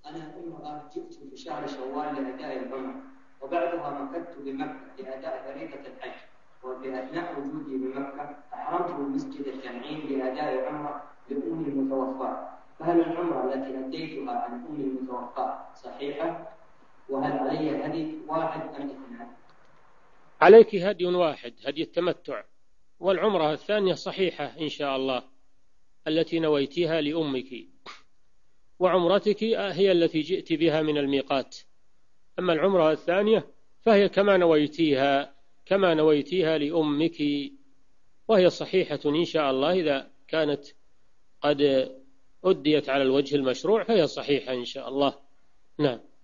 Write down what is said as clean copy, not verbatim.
أنا امرأة جئت في شهر شوال لأداء العمرة، وبعدها مكثت بمكة لأداء فريضة الحج، وفي أثناء وجودي بمكة أحرمت بمسجد التنعيم لأداء العمرة لأمي المتوفاة، فهل العمرة التي أديتها عن أمي المتوفاة صحيحة؟ وهل علي هدي واحد أم اثنان؟ عليك هدي واحد، هدي التمتع، والعمرة الثانية صحيحة إن شاء الله التي نويتها لأمك، وعمرتك هي التي جئت بها من الميقات. أما العمرة الثانية فهي كما نويتيها لأمك، وهي صحيحة إن شاء الله. إذا كانت قد أديت على الوجه المشروع فهي صحيحة إن شاء الله. نعم.